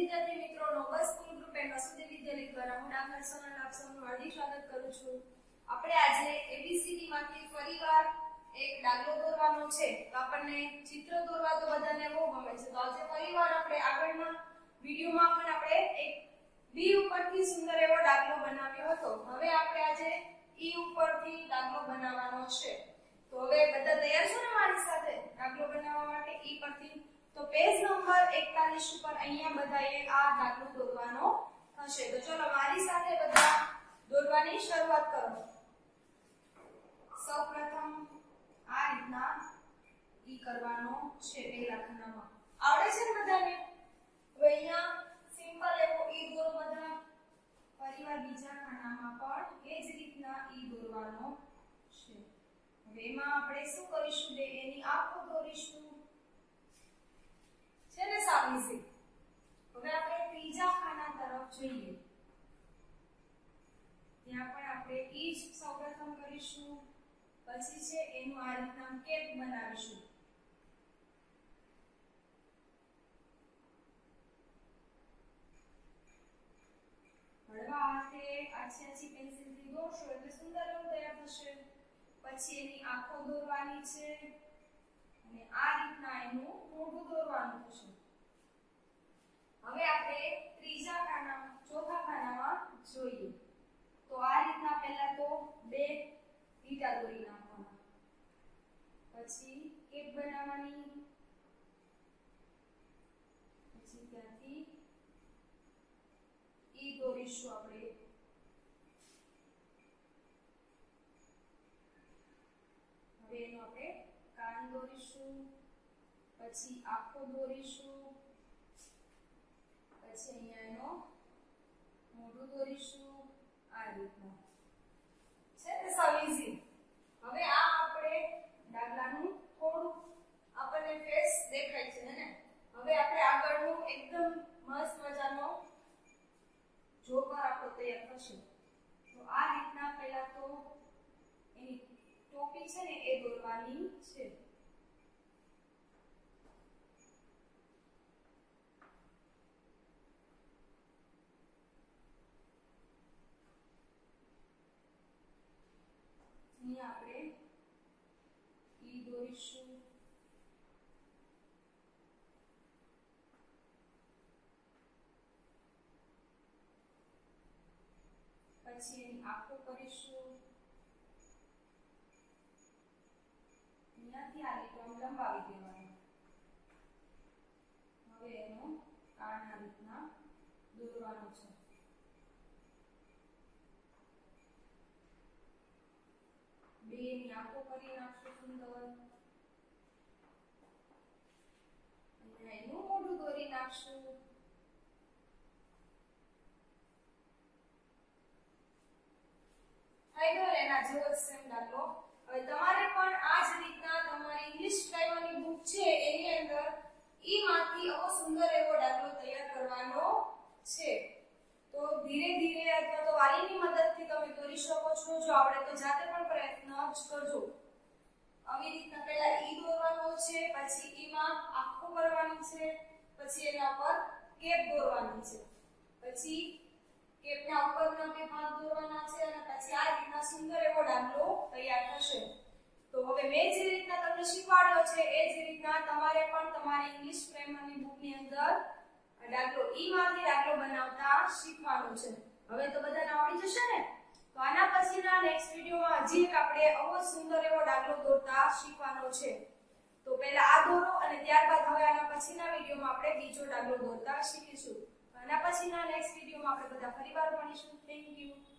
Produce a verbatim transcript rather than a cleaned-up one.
વિદ્યાર્થી મિત્રો noble school group and Vasudev Vidyalaya દ્વારા હું ડાંગર સોનલ આપ સૌનું હાર્દિક સ્વાગત કરું છું. આપણે આજે એબીસીડી માંથી ફરીવાર એક દાખલો દોરવાનો છે. તો આપણને ચિત્ર દોરવા તો બધાને બહુ ગમે છે. તો આજે ફરીવાર આપણે આગળના વિડિયોમાં પણ આપણે એક બી ઉપરથી સુંદર એવો દાખલો બનાવ્યો હતો. હવે આપણે આજે ઈ ઉપરથી દાખલો બનાવવાનો છે. તો હવે બધા તૈયાર છો ને મારી સાથે દાખલો બનાવવા માટે ઈ પરથી? તો પેજ નંબર એકતાલીસ ઉપર અહીંયા બધાએ આ દાખલો દોરવાનો થશે. તો ચલો મારી સાથે બધા દોરવાની શરૂઆત કરો. સૌપ્રથમ આ રીતના ઈ કરવાનો છે પહેલા ખાનામાં. આવડે છે ને બધાને? હવે અહીંયા સિમ્પલ એવો ઈ દોરો બધા. ફરીવાર બીજા ખાનામાં પણ એ જ રીતના ઈ દોરવાનો છે. હવે એમાં આપણે શું કરીશું? બે એની આંખો દોરીશું. છે ને સાવ ઈઝી. હવે આપણે ત્રીજા ખાના તરફ જોઈએ. ત્યાં પણ આપણે ઈ જ સૌપ્રથમ કરીશું. પછી છે એનું આ રીતના કેપ બનાવીશું. હળવા હાથે આછી આછી પેન્સિલથી દોરશો એટલે સુંદર એવું તૈયાર થશે. પછી એની આંખો દોરવાની છે અને આ રીતના એનું મોઢું દોરવાનું થશે. હવે આપણે ત્રીજા ખાનામાં ચોથા ખાનામાં જોઈએ. તો આ રીતના પહેલા તો બે લીટા દોરી નાખવાના. પછી કેપ બનાવવાની. પછી ત્યાંથી ઈ દોરીશું આપણે. હવે એનો આપણે કાન દોરીશું. પછી આંખો દોરીશું. પછી અહીંયા એનો મોઢું દોરીશું આ રીતના. છે ને સાવ ઈઝી. હવે આ આપણે દાખલાનું થોડું આપણને ફેસ દેખાય છે ને. હવે આપણે આગળનું એકદમ મસ્ત મજાનો જોકર આપણો તૈયાર થશે. તો આ રીતના પહેલા તો એની ટોપી છે ને એ દોરવાની છે. અહીંયા આપણે ઈ દોરીશું. પછી એની આંખો કરીશું. અહીંયાથી આ લીટો આમ લંબાવી દેવાનો. હવે એનો કાન આ રીતના દોરવાનો છે. બે ની આંખો કરી નાખશું સુંદર. અહીંયા એનું મોઢું દોરી નાખશું. થઈ ગયો એના જેવો સેમ દાખલો. હવે તમારે પણ આ જ રીતના તમારી ઇંગ્લિશ પ્રાઇમરી બુક છે એની અંદર ઈ માંથી આવો સુંદર એવો દાખલો તૈયાર કરવાનો છે. તો ધીરે ધીરે અથવા તો વાલીની મદદથી તમે દોરી શકો છો. જો આવડે તો જાતે પણ પ્રયત્ન જ કરજો. આવી રીતના પહેલા ઈ દોરવાનો છે. પછી ઈમાં આંખો કરવાની છે. પછી એના પર કેપ દોરવાની છે. પછી કેપના ઉપરના બે ભાગ દોરવાના છે અને પછી આ રીતના સુંદર એવો દાખલો તૈયાર થશે. તો હવે મેં જે રીતના તમને શીખવાડ્યો છે એ જ રીતના તમારે પણ તમારી ઇંગ્લિશ પ્રાઇમરી બુકની અંદર દાખલો ઈ માંથી દાખલો બનાવતા શીખવાનું છે. હવે તો બધાને આવડી જશે ને? તો આના પછીના નેક્સ્ટ વિડિયોમાં હજી એક આપણે આવો સુંદર એવો દાખલો દોરતા શીખવાનો છે. તો પહેલા આ દોરો અને ત્યારબાદ હવે આના પછીના વિડિયોમાં આપણે બીજો દાખલો દોરતા શીખીશું. આના પછીના નેક્સ્ટ વિડિયોમાં આપણે બધા ફરીવાર ભણીશું. Thank you.